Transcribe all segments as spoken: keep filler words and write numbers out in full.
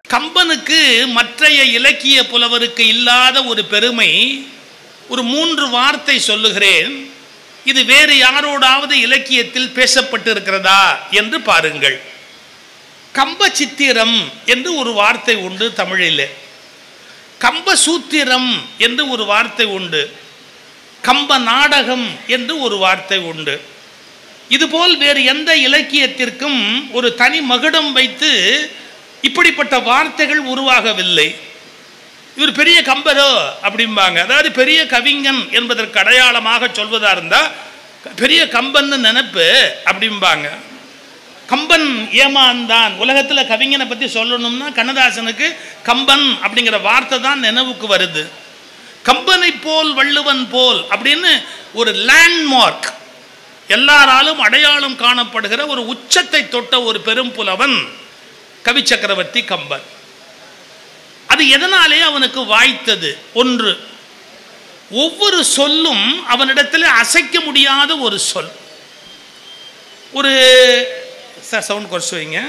கம்பனுக்கு மற்றைய இலக்கிய புலவருக்கு இல்லாத ஒரு பெருமை. ஒரு மூன்று வார்த்தை சொல்லுகிறேன், இது வேறு யாரோடாவது இலக்கியத்தில் பேசப்பட்டிருக்கிறதா என்று பாருங்கள். கம்ப சித்திரம் என்று ஒரு வார்த்தை உண்டு தமிழில், கம்ப சூத்திரம் என்று ஒரு வார்த்தை உண்டு, கம்ப நாடகம் என்று ஒரு வார்த்தை உண்டு. இதுபோல் வேறு எந்த இலக்கியத்திற்கும் ஒரு தனி மகுடம் வைத்து இப்படிப்பட்ட வார்த்தைகள் உருவாகவில்லை. இவர் பெரிய கம்பரோ அப்படிம்பாங்க, அதாவது பெரிய கவிஞன் என்பதற்கு அடையாளமாக சொல்வதா இருந்தா பெரிய கம்பன் நினைப்பு அப்படிம்பாங்க. கம்பன் ஏமாந்தான். உலகத்தில் கவிஞனை பற்றி சொல்லணும்னா கண்ணதாசனுக்கு கம்பன் அப்படிங்கிற வார்த்தை தான் நினைவுக்கு வருது. கம்பனை போல் வள்ளுவன் போல் அப்படின்னு ஒரு லேண்ட்மார்க், எல்லாராலும் அடையாளம் காணப்படுகிற ஒரு உச்சத்தை தொட்ட ஒரு பெரும் புலவன் கவி சக்கரவர்த்தி கம்பன். அது எதனாலே அவனுக்கு வாய்த்தது? ஒன்று, ஒவ்வொரு சொல்லும் அவனிடத்தில் அசைக்க முடியாத ஒரு சொல். ஒரு சவுண்ட் குறைச்சு வைங்க.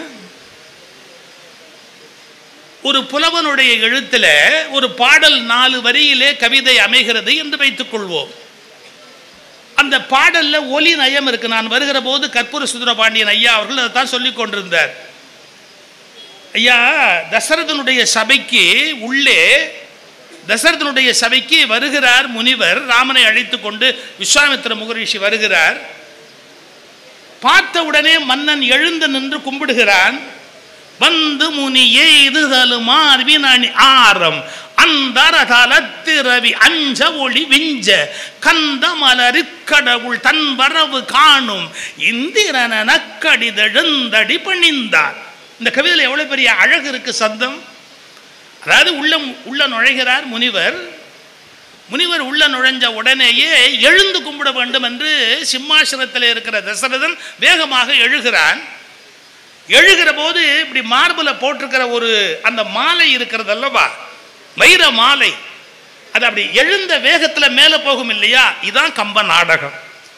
ஒரு புலவனுடைய எழுத்துல ஒரு பாடல் நாலு வரியிலே கவிதை அமைகிறது என்று வைத்துக் கொள்வோம். அந்த பாடல்ல ஒலி நயம் இருக்கு. நான் வருகிற போது கற்பூர சுந்தரபாண்டியன் ஐயா அவர்கள் அதை தான் சொல்லிக் கொண்டிருந்தார். ஐயா, தசரதனுடைய சபைக்கு உள்ளே தசரதனுடைய சபைக்கு வருகிறார் முனிவர், ராமனை அழைத்து கொண்டு விஸ்வாமித்திர முகரிஷி வருகிறார். பார்த்த உடனே மன்னன் எழுந்து நின்று கும்பிடுகிறான். வந்து முனி எய்துதலுமார்வின் ஆரம் அந்தரதலத்து ரவி அஞ்ச ஒளி விஞ்ச கந்த மலரிக்கடவுள் தன் வரவு காணும் இந்திரன நக்கடிதெழுந்தடி பணிந்தார். இந்த கவிதையில் எவ்வளவு பெரிய அழகு இருக்கு, சந்தம். அதாவது உள்ள உள்ள நுழைகிறார் முனிவர். முனிவர் உள்ள நுழைஞ்ச உடனேயே எழுந்து கும்பிட வேண்டும் என்று சிம்மாசனத்தில் இருக்கிற தசரதன் வேகமாக எழுகிறான். எழுகிற போது இப்படி மார்பில் போட்டிருக்கிற ஒரு அந்த மாலை இருக்கிறது அல்லவா, வைர மாலை, அது அப்படி எழுந்த வேகத்தில் மேலே போகும் இல்லையா? இதுதான் கம்ப நாடகம்.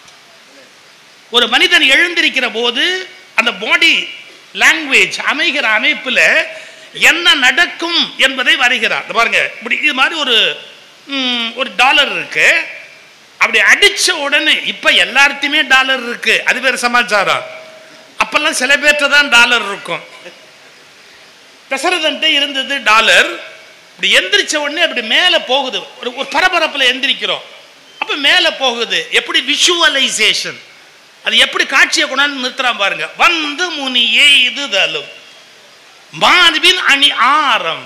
ஒரு மனிதன் எழுந்திருக்கிற போது அந்த பாடி லாங்குவேஜ் அமைகிற அமைப்பில் என்ன நடக்கும் என்பதை வரைகிறார். பாருங்க, இப்படி இது மாதிரி ஒரு ஒரு டாலர் இருக்கு. அப்படி அடிச்ச உடனே இப்ப எல்லார்த்தையுமே டாலர் இருக்கு, அது வேற சமாச்சாரம். அப்பெல்லாம் சில பேர்ட்ட தான் டாலர் இருக்கும். தசரதன்ட்ட இருந்தது டாலர். இப்படி எந்திரிச்ச உடனே அப்படி மேலே போகுது, ஒரு பரபரப்பில் எந்திரிக்கிறோம். அப்ப மேலே போகுது. எப்படி விஷுவலைசேஷன், அது எப்படி காட்சியை கொண்டாந்து நிறுத்துறான் பாருங்க. வந்து முனியே இதுதலும் மார்பின் அணி ஆரம்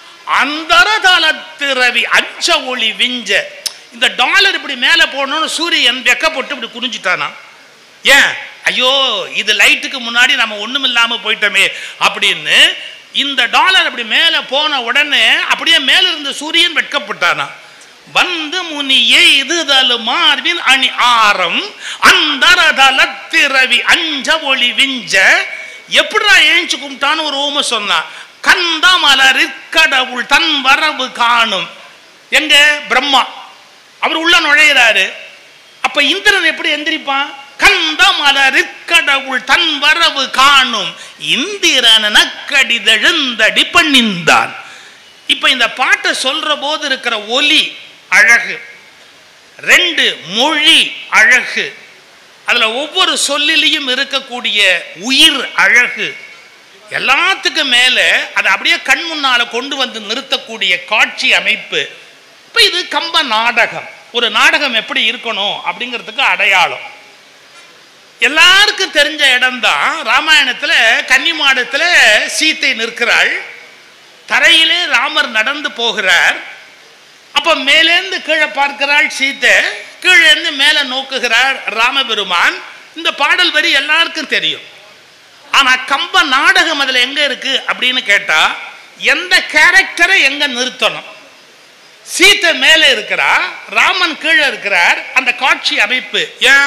அந்தரதலத்து ரவி அஞ்ச ஒளி விஞ்ச. இந்த டாலர் இப்படி மேலே போனோன்னு சூரியன் வெக்கப்பட்டு இப்படி குறிஞ்சிட்டானா. ஏன்? ஐயோ, இது லைட்டுக்கு முன்னாடி நம்ம ஒண்ணும் இல்லாம போயிட்டோமே அப்படின்னு. இந்த டாலர் அப்படி மேலே போன உடனே அப்படியே மேல இருந்த சூரியன் வெட்கப்பட்டானா. வந்து முனியே இதுதலு மார்பின் அணி ஆரம் அந்தரதலத்து ரவி அஞ்ச ஒளி விஞ்ச. எப்படிடா ஏஞ்சி கும்பிட்டான்னு ஒரு ஊமை சொன்னான். கந்த மலரிக்கடவுள் தன் வரவு காணும். எங்க? பிரம்மா அவர் உள்ள நுழையிறாரு. அப்ப இந்திரன் எப்படி எந்திரிப்பான்? கந்த மலரிக்கடவுள் தன் வரவு காணும் இந்திரன் நக்கடிதெழுந்தடி பணிந்தான். இப்ப இந்த பாட்டை சொல்ற போது இருக்கிற ஒலி அழகு, ரெண்டு மொழி அழகு, அதுல ஒவ்வொரு சொல்லிலையும் இருக்கக்கூடிய உயிர் அழகு, எல்லாத்துக்கும் மேல அதை அப்படியே கண் முன்னால கொண்டு வந்து நிறுத்தக்கூடிய காட்சி அமைப்பு. இப்ப இது கம்ப நாடகம். ஒரு நாடகம் எப்படி இருக்கணும் அப்படிங்கிறதுக்கு அடையாளம். எல்லாருக்கும் தெரிஞ்ச இடம்தான் ராமாயணத்துல கன்னிமாடத்துல சீத்தை நிற்கிறாள். தரையிலே ராமர் நடந்து போகிறார். அப்ப மேலேந்து கீழே பார்க்கிறாள் சீத்தை, கீழே இருந்து மேல நோக்குகிறார் ராமபெருமான். இந்த பாடல் வரி எல்லாருக்கும் தெரியும். ஆனா கம்ப நாடகம் அதுல எங்க இருக்கு அப்படின்னு கேட்டா, எந்த கேரக்டரை எங்க நிறுத்தணும்? சீத்தை மேலே இருக்கிறா, ராமன் கீழே இருக்கிறார். அந்த காட்சி அமைப்பு ஏன்?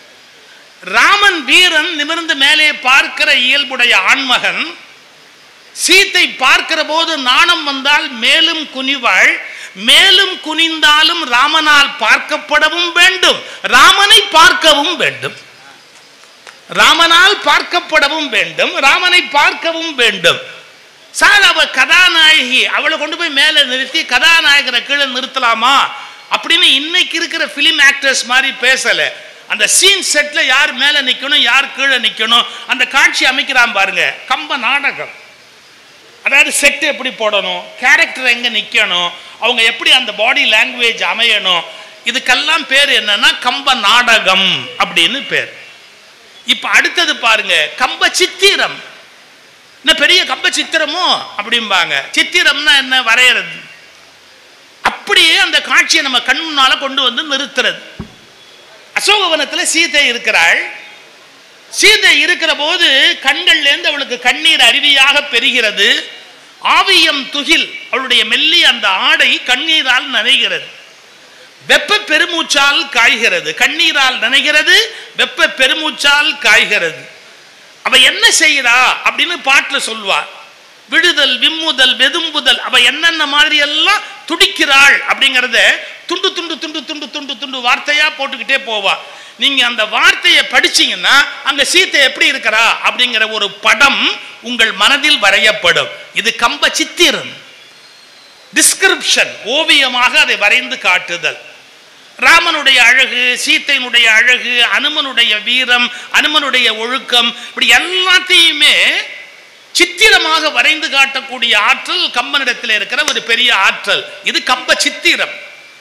ராமன் வீரன் நிமிர்ந்து மேலே பார்க்கிற இயல்புடைய ஆண்மகன். சீத்தை பார்க்கிற போது நாணம் வந்தால் மேலும் குனிவாள். மேலும் குனிந்தாலும் ராமனால் பார்க்கப்படவும் வேண்டும், ராமனை பார்க்கவும் வேண்டும். ராமனால் பார்க்கப்படவும் வேண்டும், ராமனை பார்க்கவும் வேண்டும். சார் அவ கதாநாயகி, அவளை கொண்டு போய் மேலே நிறுத்தி கதாநாயகரை கீழே நிறுத்தலாமா அப்படின்னு இன்னைக்கு இருக்கிற பிலிம் ஆக்டர்ஸ் மாதிரி பேசல. அந்த சீன் செட்ல யார் மேலே நிற்கணும் யார் கீழே நிற்கணும் அந்த காட்சி அமைக்கிறான் பாருங்க. கம்ப நாடகம். அதாவது செட் எப்படி போடணும், கேரக்டர் எங்க நிற்கணும், அவங்க எப்படி அந்த பாடி லாங்குவேஜ் அமையணும், இதுக்கெல்லாம் பேர் என்னன்னா கம்ப நாடகம் அப்படின்னு பேர். இப்ப அடுத்தது பாருங்க, கம்ப சித்திரம். என்ன பெரிய கம்ப சித்திரமோ அப்படிம்பாங்க. சித்திரம்னா என்ன, வரையறது. அப்படியே அந்த காட்சியை நம்ம கண் முன்னால கொண்டு வந்து நிறுத்துறது. அசோகவனத்தில் சீதை இருக்கிறாள். சீதை இருக்கிற போது கண்கள்லேருந்து அவளுக்கு கண்ணீர் அருவியாக பெறுகிறது. ஆவியம் துகில், அவளுடைய மெல்லி அந்த ஆடை கண்ணீரால் நனைகிறது. வெப்ப பெருமூச்சால் காய்கிறது. கண்ணீரால் நனைகிறது, வெப்ப பெருமூச்சால் காய்கிறது. அவ என்ன செய்யறா அப்படின்னு பாட்டுல சொல்வார். விடுதல், விம்முதல், வெதும்புதல், அவ என்னென்ன மாதிரி எல்லாம் துடிக்கிறாள் அப்படிங்கிறத துண்டு துண்டு துண்டு துண்டு துண்டு துண்டு வார்த்தையா போட்டுக்கிட்டே போவா. நீங்க அந்த வார்த்தையை படிச்சீங்கன்னா அங்க சீத்தை எப்படி இருக்கிறா அப்படிங்கிற ஒரு படம் உங்கள் மனதில் வரையப்படும். இது கம்ப சித்திரம், டிஸ்கிரிப்ஷன், ஓவியமாக அதை வரைந்து காட்டுதல். ராமனுடைய அழகு, சீத்தையினுடைய அழகு, அனுமனுடைய வீரம், அனுமனுடைய ஒழுக்கம், இப்படி எல்லாத்தையுமே சித்திரமாக வரைந்து காட்டக்கூடிய ஆற்றல் கம்பனிடத்தில் இருக்கிற ஒரு பெரிய ஆற்றல். இது கம்ப சித்திரம்.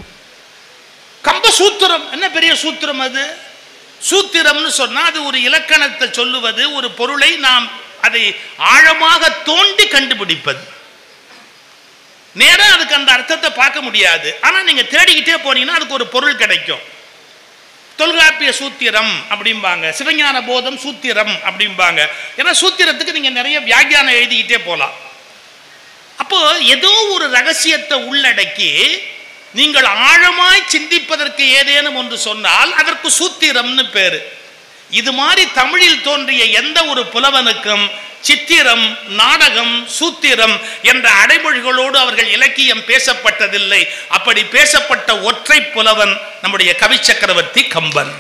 கம்ப சூத்திரம் என்ன பெரிய சூத்திரம் அது. சூத்திரம்னு சொன்னா அது ஒரு இலக்கணத்தை சொல்லுவது, ஒரு பொருளை நாம் அதை ஆழமாக தோண்டி கண்டுபிடிப்பது. நேரா அதுக்கு அந்த அர்த்தத்தை பார்க்க முடியாது. ஆனா நீங்க தேடிக்கிட்டே போனீங்கன்னா அதுக்கு ஒரு பொருள் கிடைக்கும். தொல்காப்பிய சூத்திரம் அப்படிம்பாங்க, சிவஞான போதம் சூத்திரம் அப்படிம்பாங்க. ஏன்னா சூத்திரத்துக்கு நீங்க நிறைய வியாக்கியானம் எழுதிக்கிட்டே போகலாம். அப்போ ஏதோ ஒரு ரகசியத்தை உள்ளடக்கி நீங்கள் ஆழமாய் சிந்திப்பதற்கு ஏதேனும் ஒன்று சொன்னால் அதற்கு சூத்திரம்னு பேரு. இது மாதிரி தமிழில் தோன்றிய எந்த ஒரு புலவனுக்கும் சித்திரம், நாடகம், சூத்திரம் என்ற அடைமொழிகளோடு அவர்கள் இலக்கியம் பேசப்பட்டதில்லை. அப்படி பேசப்பட்ட ஒற்றை புலவன் நம்முடைய கவி சக்கரவர்த்தி கம்பன்.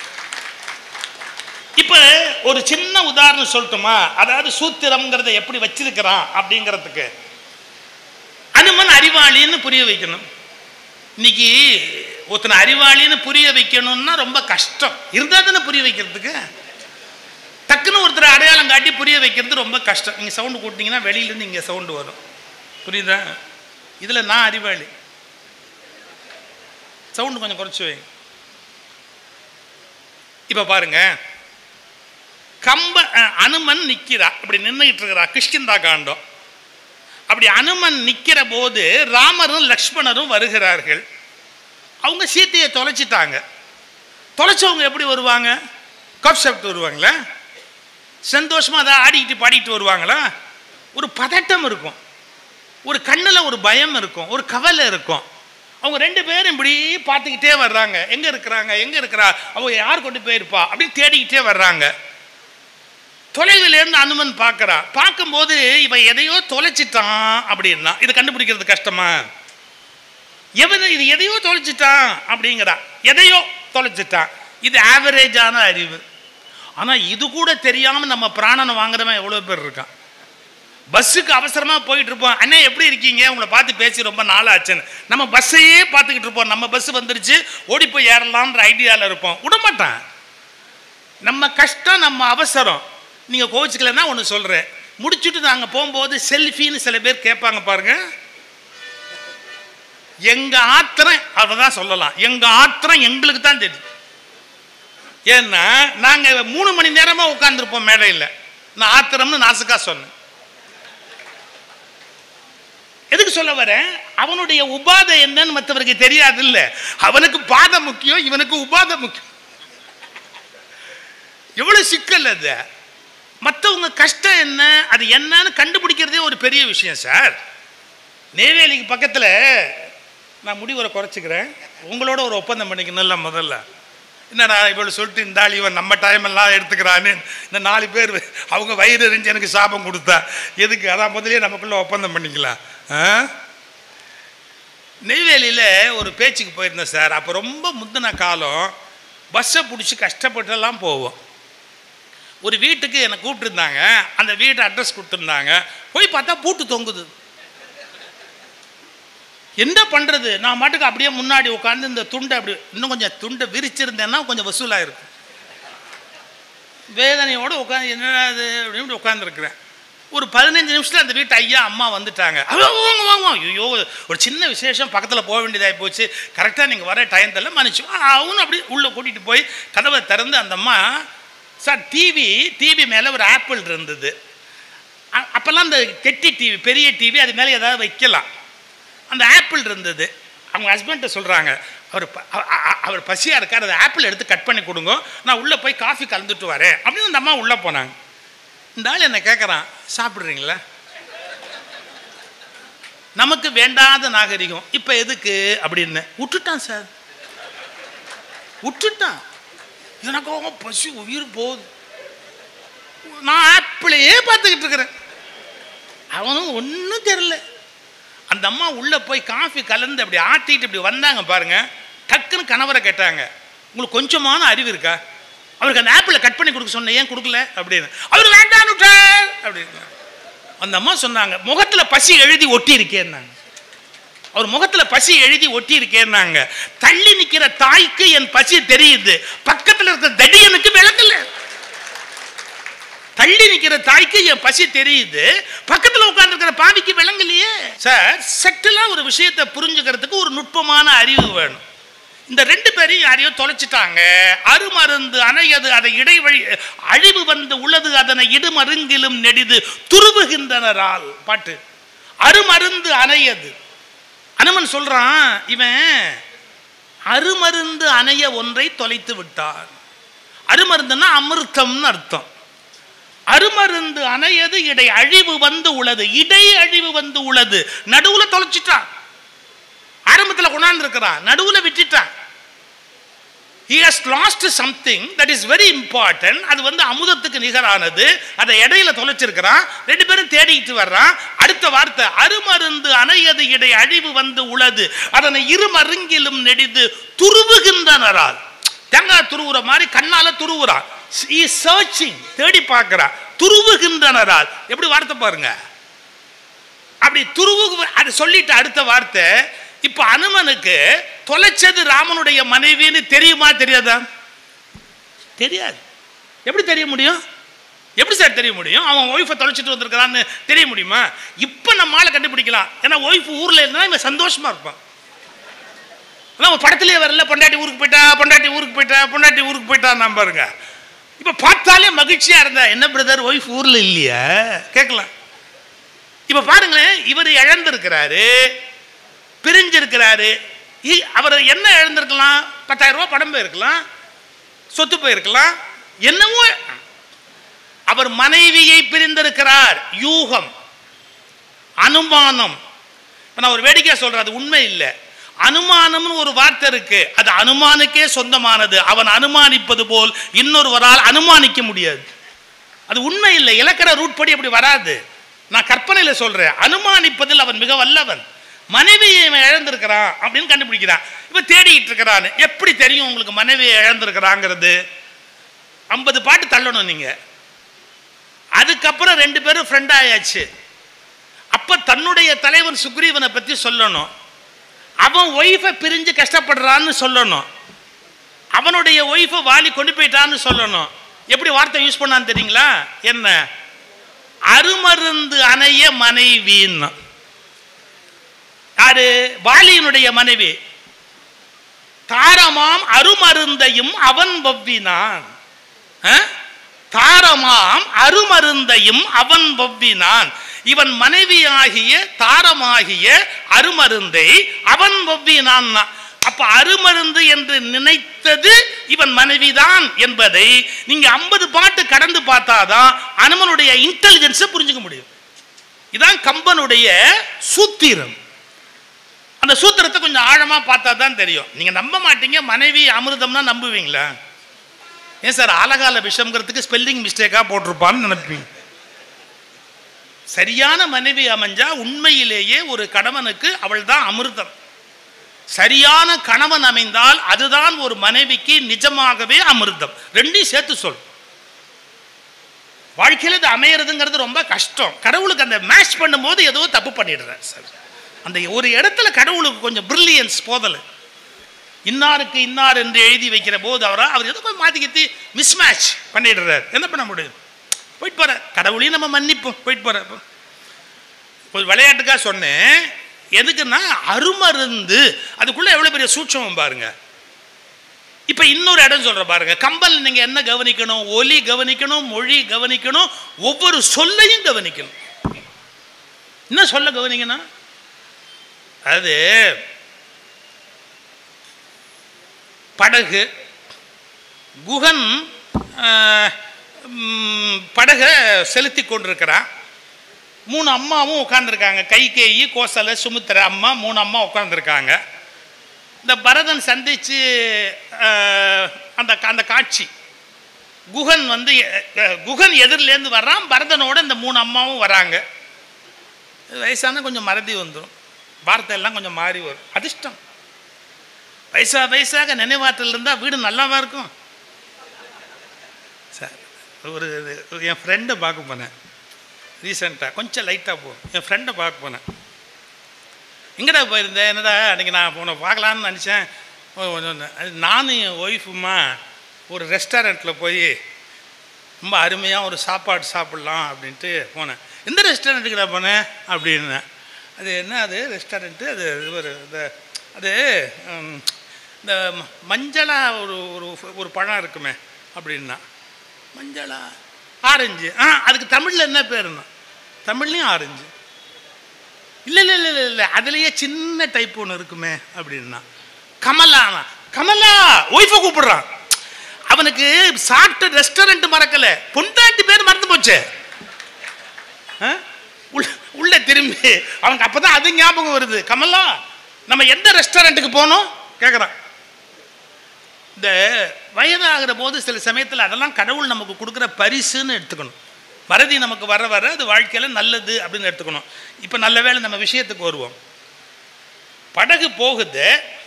இப்ப ஒரு சின்ன உதாரணம் சொல்லட்டுமா? அதாவது சூத்திரம்ங்கிறத எப்படி வச்சிருக்கிறான் அப்படிங்கிறதுக்கு. அனுமன் அறிவாளின்னு புரிய வைக்கணும். இன்னைக்கு ஒருத்தனை அறிவாளின்னு புரிய வைக்கணும்னா ரொம்ப கஷ்டம். இருந்தா தானே புரிய வைக்கிறதுக்கு. டக்குன்னு ஒருத்தர் அடையாளம் காட்டி புரிய வைக்கிறது ரொம்ப கஷ்டம். நீங்கள் சவுண்டு கூட்டிங்கன்னா வெளியிலேருந்து இங்கே சவுண்டு வரும். புரியுதா? இதில் நான் அறிவாளி. சவுண்டு கொஞ்சம் குறைச்சி வைங்க. இப்போ பாருங்க, கம்ப அனுமன் நிற்கிறா, அப்படி நின்றுகிட்டு இருக்கிறா. கிஷ்கிந்தா காண்டம். அப்படி அனுமன் நிற்கிற போது ராமரும் லக்ஷ்மணரும் வருகிறார்கள். அவங்க சீத்தையை தொலைச்சிட்டாங்க. தொலைச்சவங்க எப்படி வருவாங்க? கப் சாப்பிட்டு வருவாங்களா? சந்தோஷமாக அதை ஆடிக்கிட்டு பாடிக்கிட்டு வருவாங்களா? ஒரு பதட்டம் இருக்கும், ஒரு கண்ணில் ஒரு பயம் இருக்கும், ஒரு கவலை இருக்கும். அவங்க ரெண்டு பேரும் இப்படி பார்த்துக்கிட்டே வர்றாங்க. எங்கே இருக்கிறாங்க, எங்கே இருக்கிறா, அவங்க யார் கொண்டு போயிருப்பா அப்படின்னு தேடிக்கிட்டே வர்றாங்க. தொலைவிலேருந்து அனுமன் பார்க்குறா. பார்க்கும்போது இவன் எதையோ தொலைச்சிட்டான் அப்படின்னா இது கண்டுபிடிக்கிறது கஷ்டமா? எவன் இது எதையோ தொலைச்சிட்டான் அப்படிங்கிறா. எதையோ தொலைச்சிட்டான், இது ஆவரேஜான அறிவு. ஆனால் இது கூட தெரியாமல் நம்ம பிராணனை வாங்குறவன் எவ்வளோ பேர் இருக்கான். பஸ்ஸுக்கு அவசரமாக போயிட்டு இருப்போம். அண்ணே எப்படி இருக்கீங்க, உங்களை பார்த்து பேசி ரொம்ப நாளாச்சுன்னு நம்ம பஸ்ஸையே பார்த்துக்கிட்டு இருப்போம். நம்ம பஸ் வந்துருச்சு, ஓடி போய் ஏறலான்ற ஐடியாவில் இருப்போம். விடமாட்டான். நம்ம கஷ்டம், நம்ம அவசரம். நீங்கள் கோவிச்சுக்கலன்னா ஒன்று சொல்கிறேன். முடிச்சுட்டு நாங்கள் போகும்போது செல்ஃபின்னு சில பேர் கேட்பாங்க பாருங்க. எங்கள் ஆத்திரம் அதை தான் சொல்லலாம். எங்கள் ஆத்திரம் எங்களுக்கு தான் தெரியும். ஏன்னா நாங்கள் மூணு மணி நேரமாக உட்காந்துருப்போம் மேடையில். நான் ஆத்திரம்னு நாசுக்கா சொன்னேன். எதுக்கு சொல்ல வரேன்? அவனுடைய உபாதை என்னன்னு மற்றவருக்கு தெரியாது. இல்லை, அவனுக்கு பாதை முக்கியம், இவனுக்கு உபாதை முக்கியம். எவ்வளவு சிக்கல் அது. மற்றவங்க கஷ்டம் என்ன, அது என்னன்னு கண்டுபிடிக்கிறதே ஒரு பெரிய விஷயம் சார். நெய்வேலிக்கு பக்கத்தில் நான் முடிவுரை குறைச்சிக்கிறேன். உங்களோட ஒரு ஒப்பந்தம் பண்ணிக்கணும்ல. முதல்ல என்னடா இவ்வளோ சொல்லிட்டு இந்த ஆள் இவன் நம்ம டைம் எல்லாம் எடுத்துக்கிறான்னு இந்த நாலு பேர் அவங்க வயிறு எரிஞ்சு எனக்கு சாபம் கொடுத்தா எதுக்கு? அதான் முதலே நமக்குள்ள ஒப்பந்தம் பண்ணிக்கலாம். நெய்வேலியில் ஒரு பேச்சுக்கு போயிருந்தேன் சார். அப்போ ரொம்ப முந்தின காலம். பஸ்ஸை பிடிச்சி கஷ்டப்பட்டெல்லாம் போவோம். ஒரு வீட்டுக்கு என்னை கூப்பிட்டுருந்தாங்க. அந்த வீட்டு அட்ரஸ் கொடுத்துருந்தாங்க. போய் பார்த்தா பூட்டு தொங்குது. என்ன பண்ணுறது? நான் மாட்டுக்கு அப்படியே முன்னாடி உட்காந்து இந்த துண்டை அப்படி இன்னும் கொஞ்சம் துண்டை விரிச்சிருந்தேன்னா கொஞ்சம் வசூலாக இருக்கும். வேதனையோடு உட்காந்து என்னடா அது அப்படின்னு உட்காந்துருக்குறேன். ஒரு பதினஞ்சு நிமிஷத்தில் அந்த வீட்டு ஐயா அம்மா வந்துட்டாங்க. வாங்க வாங்க. ஐயோ, ஒரு சின்ன விசேஷம் பக்கத்தில் போக வேண்டியதாகி போச்சு. கரெக்டாக நீங்கள் வர டைம் தெரியல, மன்னிச்சு. அவனு அப்படி உள்ளே கூட்டிகிட்டு போய் கதவை திறந்து அந்த அம்மா, சார் டிவி டிவி மேலே ஒரு ஆப்பிள் இருந்தது. அப்போல்லாம் அந்த கெட்டி டிவி, பெரிய டிவி, அது மேலே ஏதாவது வைக்கலாம். அந்த ஆப்பிள் இருந்தது. அவங்க ஹஸ்பண்ட்டை சொல்கிறாங்க, அவர் அவர் பசியாக இருக்கார், அந்த ஆப்பிள் எடுத்து கட் பண்ணி கொடுங்க, நான் உள்ளே போய் காஃபி கலந்துட்டு வரேன் அப்படின்னு அந்த அம்மா உள்ளே போனாங்க. இந்த ஆள் என்ன கேட்குறான், சாப்பிட்றீங்களா? நமக்கு வேண்டாத நாகரிகம் இப்போ எதுக்கு அப்படின்னு விட்டுட்டான் சார், விட்டுட்டான். எனக்காக பசி உயிர் போகுது. நான் ஆப்பிளையே பார்த்துக்கிட்டு இருக்கிறேன். அவனும் ஒன்றும் தெரியல. அந்த அம்மா உள்ளே போய் காஃபி கலந்து அப்படி ஆட்டிட்டு இப்படி வந்தாங்க பாருங்க. டக்குன்னு கணவரை கேட்டாங்க, உங்களுக்கு கொஞ்சமான அறிவு இருக்கா? அவருக்கு அந்த ஆப்பிளை கட் பண்ணி கொடுக்க சொன்ன, ஏன் கொடுக்கல அப்படின்னு. அவர் வேண்டான்னு அப்படின்னு. அந்த அம்மா சொன்னாங்க, முகத்தில் பசி எழுதி ஒட்டி இருக்கேன்னாங்க. அவர் முகத்தில் பசி எழுதி ஒட்டி இருக்கேன்னாங்க. தள்ளி நிற்கிற தாய்க்கு என் பசி தெரியுது, பக்கத்தில் இருக்கிற தடியனுக்கு விளக்கல. தள்ளி நிற்கிற தாய்க்கு என் பசி தெரியுது, பக்கத்தில் உட்கார்ந்து இருக்கிற பாவிக்கு விளங்கலையே. சார், செட்டிலாக ஒரு விஷயத்தை புரிஞ்சுக்கிறதுக்கு ஒரு நுட்பமான அறிவு வேணும். இந்த ரெண்டு பேரையும் யாரையோ தொலைச்சிட்டாங்க. அருமருந்து அணையது அதை இடைவழி அழிவு வந்து உள்ளது அதனை இடுமருங்கிலும் நெடிது துருவுகின்றனரால் பாட்டு. அருமருந்து அணையது. அனுமன் சொல்றான், இவன் அருமருந்து அணைய ஒன்றை தொலைத்து விட்டான். அருமருந்துன்னா அமிர்தம்னு அர்த்தம். அருமருந்து அணையது இடை அழிவு வந்து உள்ளது. இடை அழிவு வந்து உள்ளது. நடுவுல தொலைச்சிட்டான். ஆரம்பத்தில் கொண்டாந்து இருக்கிறான், நடுவுல விட்டுட்டான். He has lost something that is very important. அது வந்து அமுதத்துக்கு நிகரானது. அதை இடையில தொலைச்சிருக்கிறான். ரெண்டு பேரும் தேடிட்டு வர்றான். அடுத்த வார்த்தை, அருமருந்து அணையது இடை அழிவு வந்து உள்ளது அதனை இருமருங்கிலும் நெடிது துருவுகின்றனரால். தேங்காய் துருவுற மாதிரி கண்ணால துருவுறான். He is searching, தேடி பார்க்கிறான். துருவுகின்றனரால். எப்படி வார்த்தை பாருங்க, அப்படி துருவு. அது சொல்லிட்டு அடுத்த வார்த்தை, இப்ப அனுமனுக்கு தொலைச்சது ராமனுடைய மனைவின்னு தெரியுமா தெரியாதா? தெரியாது. எப்படி தெரிய முடியும்? எப்படி சார் தெரிய முடியும்? அவன் ஒய்ஃபை தொலைச்சிட்டு வந்திருக்கிறான்னு தெரிய முடியுமா? இப்ப நம்மால கண்டுபிடிக்கலாம். ஏன்னா ஒய்ஃப் ஊர்ல இருந்தா இவன் சந்தோஷமா இருப்பான். ஆனா படத்திலேயே வரல, பொண்டாட்டி ஊருக்கு போயிட்டா, பொண்டாட்டி ஊருக்கு போயிட்டா, பொண்டாட்டி ஊருக்கு போயிட்டா நான் பாருங்க. இப்ப பார்த்தாலே மகிழ்ச்சியா இருந்தா, என்ன பிரதர் ஒய்ஃப் ஊர்ல இல்லையா கேட்கலாம். இப்ப பாருங்களேன், இவர் இழந்திருக்கிறாரு, பிரிஞ்சிருக்கிறாரு. அவர் என்ன இழந்திருக்கலாம்? பத்தாயிரம் ரூபாய் படம் போயிருக்கலாம், சொத்து போயிருக்கலாம், என்னவோ. அவர் மனைவியை பிரிந்திருக்கிறார். யூகம், அனுமானம். நான் ஒரு வேடிக்கையா சொல்றேன், அது உண்மை இல்லை. அனுமானம்னு ஒரு வார்த்தை இருக்கு, அது அனுமானுக்கே சொந்தமானது. அவன் அனுமானிப்பது போல் இன்னொருவரால் அனுமானிக்க முடியாது. அது உண்மை இல்லை. இலக்கண ரூட் படி அப்படி வராது. நான் கற்பனையில சொல்றேன். அனுமானிப்பதில் அவன் மிக வல்லவன். மனைவியை இழந்திருக்கிறான் அப்படின்னு கண்டுபிடிக்கிறான். இப்ப தேடிட்டு இருக்கிறான். எப்படி தெரியும் உங்களுக்கு மனைவியை இழந்திருக்கிறாங்கிறது? ஐம்பது பாட்டு தள்ளணும் நீங்க. அதுக்கப்புறம் ரெண்டு பேரும் ஃப்ரெண்ட் ஆயாச்சு. அப்ப தன்னுடைய தலைவன் சுக்ரீவனை பத்தி சொல்லணும். அவன் ஒய்ஃபை பிரிஞ்சு கஷ்டப்படுறான்னு சொல்லணும். அவனுடைய ஒய்ஃபை வாலி கொண்டு போயிட்டான்னு சொல்லணும். எப்படி வார்த்தை யூஸ் பண்ணான்னு தெரியுங்களா? என்ன? அருமருந்து அணைய மனைவின்னு. யாரு? வாலியினுடைய மனைவி. தாரமாம் அருமருந்தையும் அவன் வவ்வினான். தாரமாம் அருமருந்தையும் அவன் வவ்வினான். இவன் மனைவியாகிய தாரமாகிய அருமருந்தை அவன் வவ்வினான். அப்ப அருமருந்து என்று நினைத்தது இவன் மனைவிதான் என்பதை நீங்க ஐம்பது பாட்டு கடந்து பார்த்தாதான் அனுமனுடைய இன்டெலிஜென்ஸை புரிஞ்சுக்க முடியும். இதான் கம்பனுடைய சூத்திரம். அந்த சூத்திரத்தை கொஞ்சம் ஆழமா பார்த்தா தான் தெரியும். நீங்க நம்ப மாட்டீங்க. மனைவி அமிர்தம்னா நம்புவீங்களா? ஏன் சார் ஆலகால விஷம்ங்கிறதுக்கு ஸ்பெல்லிங் மிஸ்டேக்கா போட்டிருப்பான்னு நினைப்பீங்க. சரியான மனைவி அமைஞ்சா உண்மையிலேயே ஒரு கணவனுக்கு அவள் தான் அமிர்தம். சரியான கணவன் அமைந்தால் அதுதான் ஒரு மனைவிக்கு நிஜமாகவே அமிர்தம். ரெண்டையும் சேர்த்து சொல். வாழ்க்கையில் இது அமையறதுங்கிறது ரொம்ப கஷ்டம். கடவுளுக்கு அந்த மேட்ச் பண்ணும்போது ஏதோ தப்பு பண்ணிடுறார் சார். அந்த ஒரு இடத்துல கடவுளுக்கு கொஞ்சம் பிரில்லியன்ஸ் போதலை. இன்னாருக்கு இன்னார் என்று எழுதி வைக்கிற போது அவரா அவர் எதோ மாற்றிக்கிட்டு மிஸ்மேட்ச் பண்ணிடுறார். என்ன பண்ண முடியும்? போயிட்டு போற கடவுளையும் நம்ம மன்னிப்போம். போயிட்டு போற ஒரு விளையாட்டுக்காக சொன்னேன். எதுக்குன்னா அருமருந்து அதுக்குள்ள எவ்வளவு பெரிய சூட்சமம் பாருங்க. இப்ப இன்னொரு இடம் சொல்ற பாருங்க. கம்பல் நீங்க என்ன கவனிக்கணும்? ஒலி கவனிக்கணும், மொழி கவனிக்கணும், ஒவ்வொரு சொல்லையும் கவனிக்கணும். என்ன சொல்ல கவனிக்கணும்? அது படகு குகன் படகை செலுத்தி கொண்டிருக்கிறான். மூணு அம்மாவும் உட்கார்ந்துருக்காங்க. கைகேயி, கோசலை, சுமித்திர அம்மா மூணு அம்மா உட்கார்ந்துருக்காங்க. இந்த பரதன் சந்திச்சு அந்த அந்த காட்சி குகன் வந்து குகன் எதிரிலேருந்து வர்றான். பரதனோட இந்த மூணு அம்மாவும் வராங்க. வயசான கொஞ்சம் மறதி வந்துடும், வார்த்தை எல்லாம் கொஞ்சம் மாறி வரும். அதிர்ஷ்டம். வயசா வயசாக நினைவாற்றல் இருந்தால் வீடு நல்லாவா இருக்கும் சார். ஒரு என் ஃப்ரெண்டை பார்க்க போனேன் ரீசெண்டாக, கொஞ்சம் லைட்டாக போகும். என் ஃப்ரெண்டை பார்க்க போனேன். எங்கடா போயிருந்தேன்? என்னடா அன்றைக்கி நான் உன்னை பார்க்கலான்னு நினச்சேன். நானும் என் ஒய்ஃபுமா ஒரு ரெஸ்டாரண்ட்டில் போய் ரொம்ப அருமையாக ஒரு சாப்பாடு சாப்பிட்லாம் அப்படின்ட்டு போனேன். எந்த ரெஸ்டாரண்ட்டுக்கு நான் போனேன் அப்படின்னேன். அது என்ன அது ரெஸ்டாரண்ட்டு? அது ஒரு இந்த அது இந்த மஞ்சளா ஒரு ஒரு ஒரு பழம் இருக்குமே அப்படின்னா. மஞ்சளா ஆரஞ்சு. ஆ அதுக்கு தமிழில் என்ன பேருன்னா? தமிழ்லையும் ஆரஞ்சு. இல்லை இல்லை இல்லை இல்லை அதுலேயே சின்ன டைப் ஒன்று இருக்குமே அப்படின்னா. கமலானா கமலா ஒய்ஃபை கூப்பிடுறான். அவனுக்கு சாப்பிட்ட ரெஸ்டாரண்ட் மறக்கலை, பொண்டாட்டி பேர் மறந்து போச்சு. உள்ள திரும்பி அவனுக்கு அப்பதான் அது ஞாபகம் வருது. கமலா நம்ம எந்த ரெஸ்டாரண்ட்டுக்கு போனோம் கேட்குறான். இந்த வயதாகிற போது சில சமயத்தில் அதெல்லாம் கடவுள் நமக்கு கொடுக்குற பரிசுன்னு எடுத்துக்கணும். மறதி நமக்கு வர வர அது வாழ்க்கையில் நல்லது அப்படின்னு எடுத்துக்கணும். இப்போ நல்ல வேளை நம்ம விஷயத்துக்கு வருவோம். படகு போகுது.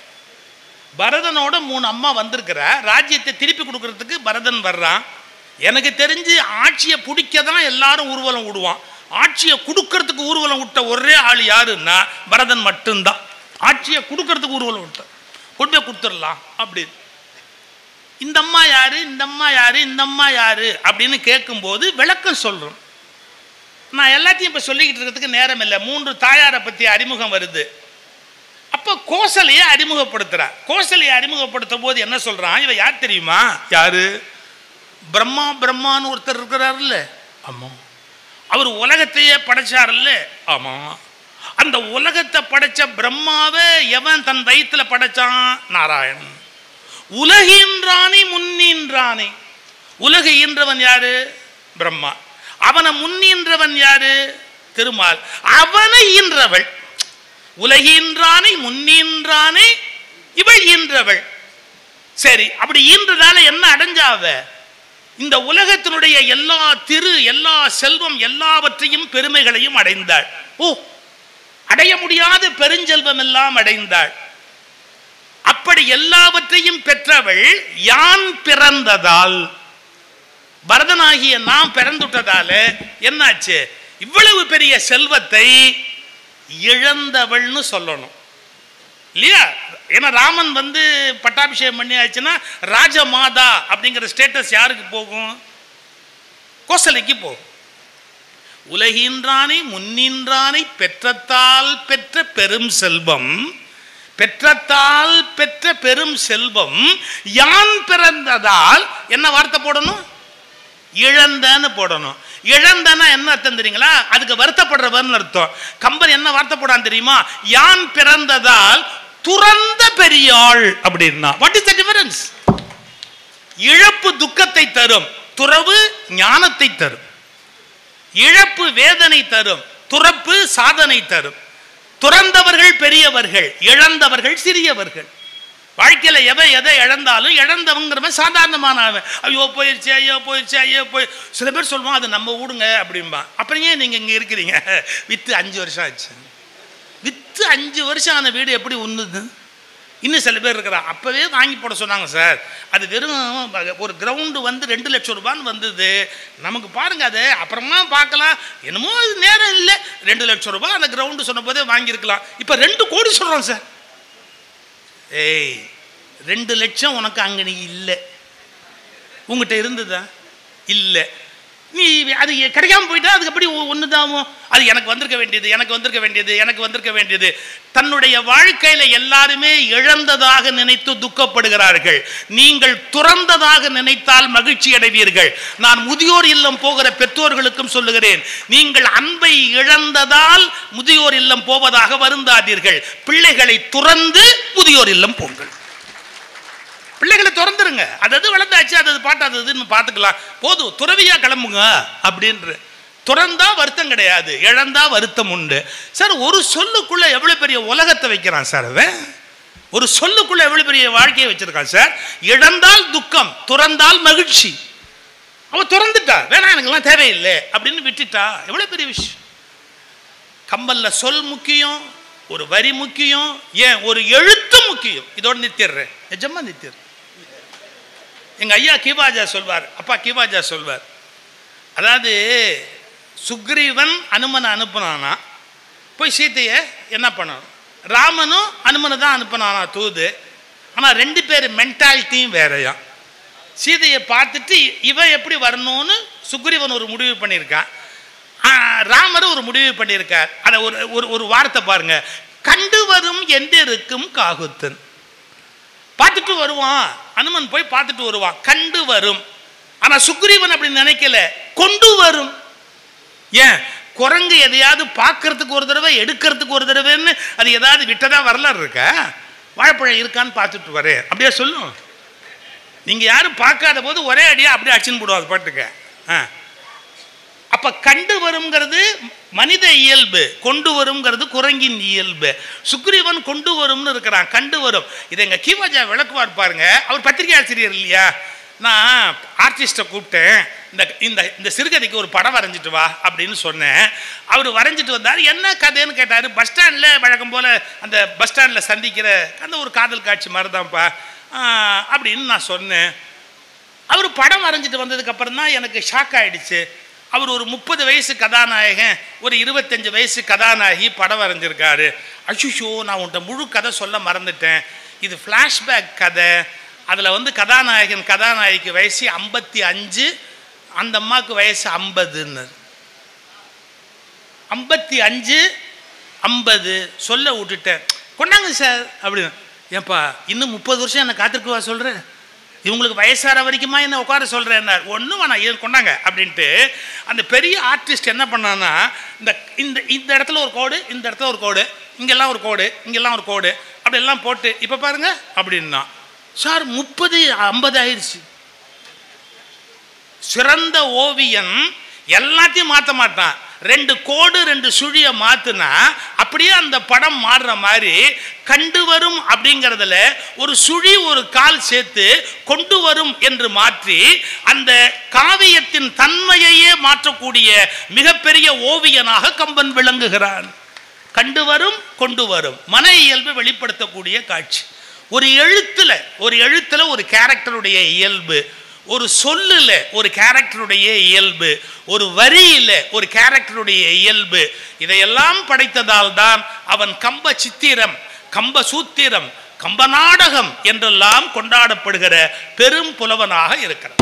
பரதனோட மூணு அம்மா வந்திருக்கிற ராஜ்யத்தை திருப்பி கொடுக்கறதுக்கு பரதன் வர்றான். எனக்கு தெரிஞ்சு ஆட்சியை பிடிக்க தான் எல்லாரும் ஊர்வலம் விடுவான். ஆட்சியை கொடுக்கறதுக்கு ஊர்வலம் விட்ட ஒரே ஆள் யாருன்னா பரதன் மட்டும்தான். ஆட்சியை கொடுக்கறதுக்கு ஊர்வலம் விட்ட கொண்டு போய் கொடுத்துடலாம் அப்படின்னு. இந்த அம்மா யாரு, இந்த அம்மா யாரு, இந்த அம்மா யாரு அப்படின்னு கேட்கும்போது விளக்கம் சொல்றோம். நான் எல்லாத்தையும் இப்ப சொல்லிக்கிட்டு இருக்கிறதுக்கு நேரம் இல்லை. மூன்று தாயாரை பத்தி அறிமுகம் வருது. அப்ப கோசலையை அறிமுகப்படுத்துறா. கோசலையை அறிமுகப்படுத்தும் போது என்ன சொல்றான்? இவ யார் தெரியுமா? யாரு? பிரம்மா. பிரம்மான்னு ஒருத்தர் இருக்கிறாருல்ல, ஆமா. அவர் உலகத்தையே படைச்சாருல்ல, ஆமா. அந்த உலகத்தை படைச்ச பிரம்மாவை எவன் தன் வயிற்றுல படைச்சான்? நாராயணன். உலகின்றானே முன்னின்றானே. உலக ஈன்றவன் யாரு? பிரம்மா. அவனை முன்னின்றவன் யாரு? திருமால். அவனை ஈன்றவள் உலகின்றானே முன்னின்றானே இவள் ஈன்றவள். சரி, அப்படி ஈன்றதால என்ன அடைஞ்சாவ? இந்த உலகத்தினுடைய எல்லா திரு எல்லா செல்வம் எல்லாவற்றையும் பெருமைகளையும் அடைந்தாள். ஓ, அடைய முடியாத பெருஞ்செல்வம் எல்லாம் அடைந்தாள். அப்படி எல்லாவற்றையும் பெற்றவள் யான் பிறந்ததால், பரதனாகிய நாம் பிறந்துட்டதால என்னாச்சு? இவ்வளவு பெரிய செல்வத்தை இழந்தவள்னு சொல்லணும் இல்லையா? ஏன்னா ராமன் வந்து பட்டாபிஷேகம் பண்ணி ஆச்சுன்னா ராஜமாதா அப்படிங்கிற ஸ்டேட்டஸ் யாருக்கு போகும்? கோசலைக்கு போகும். உலகின்றானை முன்னின்றானை பெற்றத்தால் பெற்ற பெரும் செல்வம், பெற்றத்தால் பெற்ற பெரும் செல்வம் யான் பிறந்ததால் என்ன வார்த்தை போடணும்? இழந்தன்னு போடணும். இழந்தனா என்ன அர்த்தம் தெரியுங்களா? அதுக்கு வருத்தப்படுறவன் அர்த்தம். கம்பன் என்ன வார்த்தை போடான் தெரியுமா? யான் பிறந்ததால் துறந்த பெரியாள் அப்படின்னா. What is the difference? இழப்பு துக்கத்தை தரும், துறவு ஞானத்தை தரும். இழப்பு வேதனை தரும், துறப்பு சாதனை தரும். துறந்தவர்கள் பெரியவர்கள், இழந்தவர்கள் சிறியவர்கள். வாழ்க்கையில எவை எதை இழந்தாலும் இழந்தவங்கிறவன் சாதாரணமானவன். ஐயோ போயிடுச்சு, ஐயோ போயிடுச்சு, ஐயோ போய் சில பேர் சொல்லுவான் அது நம்ம ஊடுங்க அப்படின்பா. அப்புறம் ஏன் நீங்க இங்க இருக்கிறீங்க? வித்து அஞ்சு வருஷம் ஆச்சு. வித்து அஞ்சு வருஷம் ஆன வீடு எப்படி உண்ணுது? இன்னும் சில பேர் இருக்கிறான், அப்போவே வாங்கி போட சொன்னாங்க சார், அது வெறும் ஒரு கிரவுண்டு வந்து ரெண்டு லட்சம் ரூபான்னு வந்தது, நமக்கு பாருங்க அது அப்புறமா பார்க்கலாம், என்னமோ அது நேரம் இல்லை, ரெண்டு லட்சம் ரூபாய் அந்த கிரவுண்டு சொன்ன போதே வாங்கியிருக்கலாம், இப்போ ரெண்டு கோடி சொல்கிறோம் சார். ஏய், ரெண்டு லட்சம் உனக்கு அங்கே நீ இல்லை, உங்ககிட்ட இருந்ததா? இல்லை. நீ அது கிடைக்காம போயிட்டா அதுக்கு எப்படி ஒன்று தாவும்? அது எனக்கு வந்திருக்க வேண்டியது, எனக்கு வந்திருக்க வேண்டியது, எனக்கு வந்திருக்க வேண்டியது. தன்னுடைய வாழ்க்கையில எல்லாருமே இழந்ததாக நினைத்து துக்கப்படுகிறார்கள். நீங்கள் துறந்ததாக நினைத்தால் மகிழ்ச்சி அடைவீர்கள். நான் முதியோர் இல்லம் போகிற பெற்றோர்களுக்கும் சொல்லுகிறேன், நீங்கள் அன்பை இழந்ததால் முதியோர் இல்லம் போவதாக வருந்தாதீர்கள். பிள்ளைகளை துறந்து முதியோர் இல்லம் போங்கள். பிள்ளைகளை திறந்துருங்க, அது வளர்ந்தாச்சு, அது பாட்டு அதுன்னு பார்த்துக்கலாம், போதும், துறவியா கிளம்புங்க அப்படின்ற. துறந்தா வருத்தம் கிடையாது, இழந்தா வருத்தம் உண்டு. சார், ஒரு சொல்லுக்குள்ள எவ்வளவு பெரிய உலகத்தை வைக்கிறான் சார் அவன், ஒரு சொல்லுக்குள்ள எவ்வளவு பெரிய வாழ்க்கையை வச்சிருக்கான் சார். இழந்தால் துக்கம், துறந்தால் மகிழ்ச்சி. அவன் துறந்துட்டா, வேணா எனக்குலாம் தேவையில்லை அப்படின்னு விட்டுட்டா, எவ்வளவு பெரிய விஷயம். கம்பல்ல சொல் முக்கியம், ஒரு வரி முக்கியம், ஏன் ஒரு எழுத்து முக்கியம். இதோட நிறுத்திடுறேன், நிஜமா நிறுத்திடுறேன். எங்க ஐயா கிவாஜா சொல்வார், அப்பா கிவாஜா சொல்வார், அதாவது சுக்ரீவன் அனுமனை அனுப்பினானா, போய் சீத்தையை என்ன பண்ணணும், ராமனும் அனுமனை தான் அனுப்பினானா தூது, ஆனால் ரெண்டு பேர் மென்டாலிட்டியும் வேறையா. சீதையை பார்த்துட்டு இவன் எப்படி வரணும்னு சுக்ரீவன் ஒரு முடிவு பண்ணியிருக்கான், ராமர் ஒரு முடிவு பண்ணியிருக்கார். அதை ஒரு ஒரு வார்த்தை பாருங்க, கண்டு வரும் என்றிருக்கும் காகுத்தன். பார்த்துட்டு வருவான், அனுமன் போய் பார்த்துட்டு வருவான், கண்டு வரும். ஆனா சுக்ரீவன் அப்படி நினைக்கல, கொண்டு வரும். ஏன், குரங்கு எதையாவது பார்க்கறதுக்கு ஒரு தடவை, எடுக்கிறதுக்கு ஒரு தடவைன்னு அது ஏதாவது விட்டதா வரலாறு இருக்கா? வாழைப்பழம் இருக்கான்னு பார்த்துட்டு வரேன் அப்படியே சொல்லும். நீங்க யாரும் பார்க்காத போது ஒரே அடியா அப்படியே அடிச்சுன்னு போடுவோம் அது பாட்டுக்க. அப்ப கண்டு வருங்கிறது மனித இயல்பு, கொண்டு வருங்கிறது குரங்கின் இயல்பு. சுக்ரீவன் கொண்டு வரும்னு இருக்கிறான், கண்டு வரும். இதை எங்க கிவாஜா விளக்குவார் பாருங்க. அவர் பத்திரிகை ஆசிரியர் இல்லையா, நான் ஆர்டிஸ்ட்டை கூப்பிட்டேன், இந்த இந்த இந்த சிறுகதைக்கு ஒரு படம் வரைஞ்சிட்டு வா அப்படின்னு சொன்னேன். அவர் வரைஞ்சிட்டு வந்தார். என்ன கதைன்னு கேட்டார். பஸ் ஸ்டாண்டில் வழக்கம் போல் அந்த பஸ் ஸ்டாண்டில் சந்திக்கிற அந்த ஒரு காதல் காட்சி மாதிரி தான்ப்பா அப்படின்னு நான் சொன்னேன். அவர் படம் வரைஞ்சிட்டு வந்ததுக்கப்புறம் தான் எனக்கு ஷாக் ஆகிடுச்சு. அவர் ஒரு முப்பது வயசு கதாநாயகன், ஒரு இருபத்தஞ்சு வயசு கதாநாயகி படம் வரைஞ்சிருக்காரு. அச்சுஷோ, நான் உன்கிட்ட முழு கதை சொல்ல மறந்துட்டேன், இது ஃப்ளாஷ்பேக் கதை. அதில் வந்து கதாநாயகன் கதாநாயகிக்கு வயசு ஐம்பத்தி அஞ்சு, அந்த அம்மாவுக்கு வயசு ஐம்பதுன்னு. ஐம்பத்தி அஞ்சு ஐம்பது சொல்ல விட்டுட்டேன். கொண்டாங்க சார் அப்படின்னு. ஏன்பா இன்னும் முப்பது வருஷம் என்னை காத்திருக்குவா சொல்கிறேன், இவங்களுக்கு வயசார வரைக்குமா என்ன உட்கார சொல்கிறேன்னார். ஒன்றும் வேணாம், ஏன் கொண்டாங்க அப்படின்ட்டு. அந்த பெரிய ஆர்டிஸ்ட் என்ன பண்ணான்னா, இந்த இந்த இந்த இடத்துல ஒரு கோடு, இந்த இடத்துல ஒரு கோடு, இங்கெல்லாம் ஒரு கோடு, இங்கெல்லாம் ஒரு கோடு, அப்படி எல்லாம் போட்டு இப்போ பாருங்க அப்படின்னா, சார் முப்பது ஐம்பது ஆயிடுச்சு. சிறந்த ஓவியன் எல்லாத்தையும் மாற்ற மாட்டான், ரெண்டு கோடு ரெண்டு சுழிய மாத்துனா அப்படியே அந்த படம் மாறுற மாதிரி கண்டு வரும் அப்படிங்கிறதுல ஒரு சுழி ஒரு கால் சேர்த்து கொண்டு வரும் என்று மாற்றி அந்த காவியத்தின் தன்மையையே மாற்றக்கூடிய மிகப்பெரிய ஓவியனாக கம்பன் விளங்குகிறான். கண்டு வரும் கொண்டு வரும் மன இயல்பை வெளிப்படுத்தக்கூடிய காட்சி. ஒரு எழுத்துல ஒரு எழுத்துல ஒரு கேரக்டருடைய இயல்பு, ஒரு சொல்லுல ஒரு கேரக்டருடைய இயல்பு, ஒரு வரியில ஒரு கேரக்டருடைய இயல்பு, இதையெல்லாம் படைத்ததால் தான் அவன் கம்ப சித்திரம், கம்ப சூத்திரம், கம்ப நாடகம் என்றெல்லாம் கொண்டாடப்படுகிற பெரும் புலவனாக இருக்கிறான்.